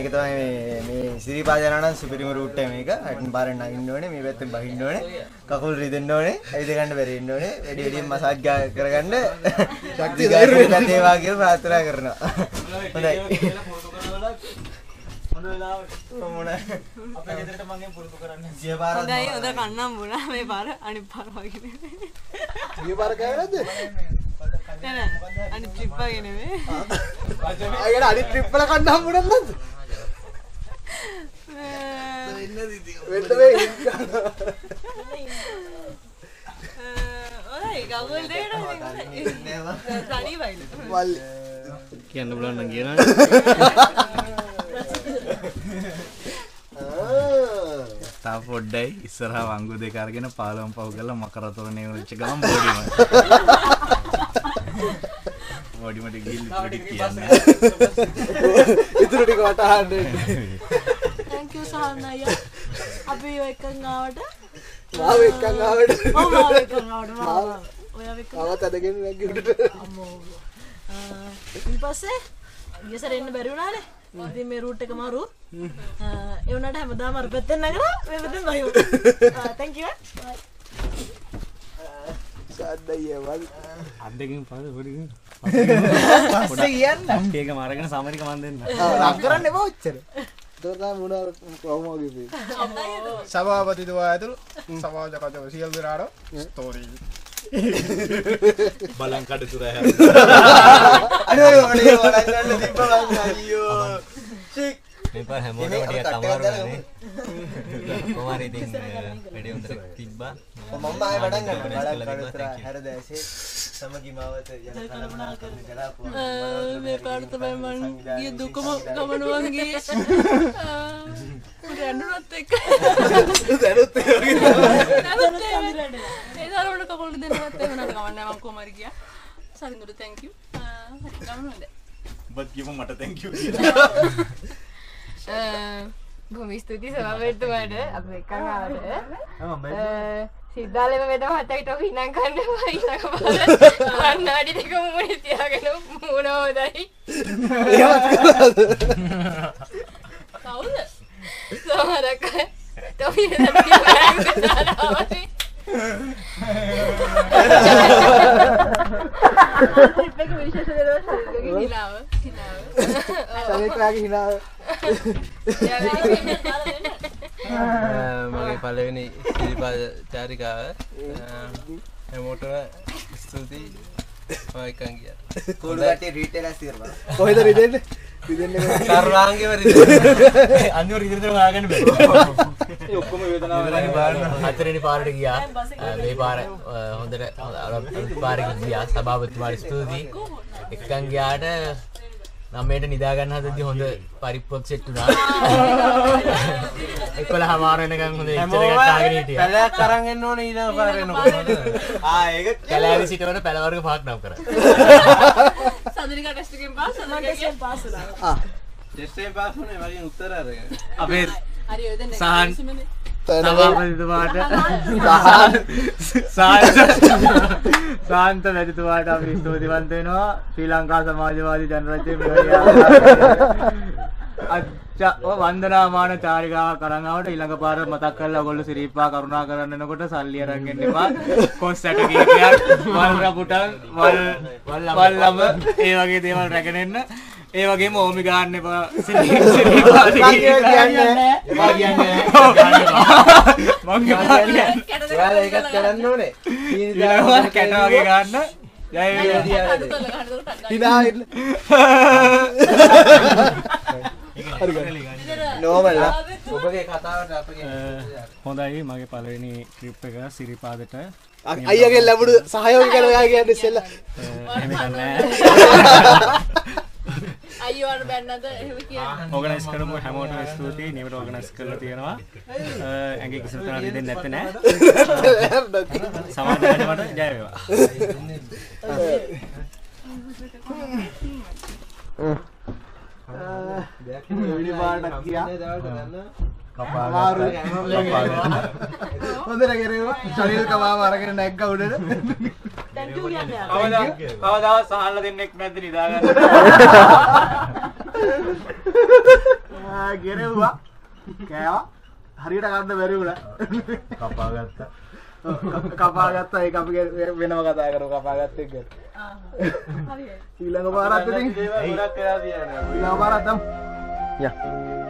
මේක තමයි මේ සිරිපාද යනවා නම් සුපිරිම රූට් එක මේක. අයින් පාරෙන් නගින්න ඕනේ, මේ පැත්තෙන් බහින්න ඕනේ, කකුල් රිදෙන්න ඕනේ, ඇවිද ගන්න බැරි වෙන්න ඕනේ, වැඩි වැඩියෙන් මසාජ් කරගන්න ශක්තිය ධෛර්යය ලැබේවා කියලා ප්‍රාර්ථනා කරනවා. හොඳයි. මොන වෙලාවට මොන අපේ ගෙදරට මම පුරුදු කරන්නේ. ගිය පාර හොඳයි හොඳ කන්නම් බුණා මේ පාර අනිත් පාර වගේ නෙමෙයි. ගිය පාර කෑවද? නෑ අනිත් ට්‍රිප් වගේ නෙමෙයි. අයියලා අනිත් ට්‍රිප් වල කන්න හම්බුනේ නැද්ද? වෙන්න මේ ඔය ගවල් දෙන්න සනී වයිල. වල් කියන්න බලන්න නම් කියනවා. තා පොඩ්ඩයි ඉස්සරහා වංගු දෙක අරගෙන පාලම් පව් කරලා මකරතොරනේ වෙච්ච ගමන් බෝඩිමට ගිහින් ටික කියන්නේ. ඉතුරු ටික වටහන්න. thank you සහන් අයියා. අපි එකන් ආවට මාව එක්කන් ආවට. ඔව් මාව එකන් ආවට. ඔයා එක්ක ආවත් අදගෙන නැග්ගි උඩට. අම්මෝ. ඊපස්සේ ගියසර එන්න බැරි වුණානේ. ඉතින් මේ රූට් එක මාරු. ඒ වුණාට හැමදාම අර පැත්තෙන් නගලා මේ පැත්තෙන් බහිමු. thank you. bye. සාද්දయ్య වල්. අද්දකින් පාද පොඩි. පස්සේ කියන්න. ඒක මාරගෙන සමරික මන් දෙන්න. ලක් කරන්න එපා ඔච්චර. දොරදා මොනවා කොහොමද මේ? සභාපතිතුමා ඇතුළු සමාජ කටයුතු සියලු දෙනාට ස්තෝත්‍රයි. බලන් කඩතුර හැර. අනේ ඔනේ බලන්න තිබ්බා අයියෝ. චික් මේ පාර හැමෝටම ටිකක් අමාරු නෑනේ. කොහොමද ඉතින් වැඩි හොඳට තිබ්බා. මම ආයෙ වඩන් ගන්නවා. බලන් කඩතුර හැරදැසේ සමගි මාවත යන කලමනා කරන ගලාපුවා. මේ පාර තමයි මං ගිය දුකම ගමන වගේ. රැඳුනත් එක්ක. දැනුත් ඒ වගේ. ඒ දරවල කකුල් දෙන්නවත් එහෙම නෑ ගමන්නේ මං කොහමද ගියා. සරිඳුට thank you. ගමන හොඳයි. බත් කියපු මට thank you. බොහොම ස්තුතියි සභාපතිතුමාට අපේ එකන් ආවට. සිද්ධාලේම වෙද මහත්තයාට ඔක හිනම් ගන්න ඊළඟ පාර කන්නාඩි දෙක මුණේ තියාගෙන මූණ හොදයි. කවුද? සමහරක් තොපි දෙන්න ඉපෙක විශේෂ දෙනවා ශරීරයේ හිලාව. සමේක්‍රාගේ හිනාව. මගේ පළවෙනි සිරිපාද චාරිකාව හැමෝටම ස්තුතියි. මම එකන් ගියා. කුළු කටේ රීටේලස් කරනවා. කොහෙද රිදෙන්නේ? රිදෙන්නේ සර්වාංගෙම රිදෙන්නේ. අන්තිම ඉදිරියට හොයාගන්න බෑ. ඒ ඔක්කොම වේදනාව හතරවෙනි පාරට ගියා. මේ පාර හොඳට පාරේ ගියා. සභාපතිතුමාට ස්තුතියි. එකන් ගියාට 9ට නිදා ගන්න හදද්දි හොඳ පරිප්පුවක් සෙට් වුණා. 11:00 වෙනකන් හොඳ එච්චර එකක් ආගෙන හිටියා. පැලයක් අරන් එන්න ඕනේ ඊළඟ පාර එනකොට. ඒක කැලෑවි සිටවන පැල වර්ග පහක් නම් කරා. සඳනිකා ටෙස්ට් එකෙන් පාස් සඳනිකා පාස් වුණා. ටෙස්ට් එකේ පාස් වුණේ මගෙන් උත්තර අරගෙන. අපේ හරි ඔය දැන් සහන් සමනේ. සභාපතිතුමාට සාන්ත වැඩිතුමාට අපි ස්තුතිවන්ත වෙනවා. ශ්‍රී ලංකා සමාජවාදී ජනරජයේ මෙවැනි වන්දනාමාන චාරිකාවක් අරන් ආවට ඊළඟ පාර මතක් කරලා ඔයගොල්ලෝ සිරිප්පා කරුණා කරන්න එනකොට සල්ලි අරන් එන්න එපා. කොන්සර්ට් කීපයක් වල් රපුටන් වල් ලම ඒ වගේ දේවල් රැගෙන එන්න. ඒ වගේම ඕමි ගන්න එපා. සිරිප්පා කියන්නේ එපා කියන්නේ. මං කියන්නේ ඔයාලා ඒකත් කරන්න ඕනේ. ඊළඟ කැට වගේ ගන්න. ජය වේවා. හිනා ඉන්න. නෝමල් ඔබගේ කතාවට අපගේ හොඳයි මගේ පළවෙනි ට්‍රිප් එක සිරිපාදට අයියාගෙන් ලැබුණු සහයෝගය ගැන ඔයා කියන්නේ ඉස්සෙල්ලා. එහෙම කන්නේ අයියෝට බැන්නද එහෙම කියන්නේ. ඕගනයිස් කරමු හැමෝටම ස්තුතියි. නිවට ඕගනයිස් කරලා තියෙනවා. ඇඟේ කිසිම තරහක් දෙන්නේ නැත්තේ නෑ. සමාජ වැඩමට ජය වේවා. වෙඩි පාටක් ගියා. කපාගත්තා. හොඳට කෙරේවා. ශරීර කමාව අරගෙන නැග්ගා උඩට. thank you කියන්නේ. කවදාවත් සහල්ලා දෙන්නෙක් නැද්ද නිදාගන්න. ගෙරෙව්වා කෑවා හරියට ගන්න බැරි වුණා කපාගත්තා. කපාගත්තා ඒක අපි වෙනම කතා කරමු කපාගත්ත එක ඊළඟ පාරත් ඉතින් ගොඩක් වෙලා තියෙනවා. ඊළඟ පාරත් යා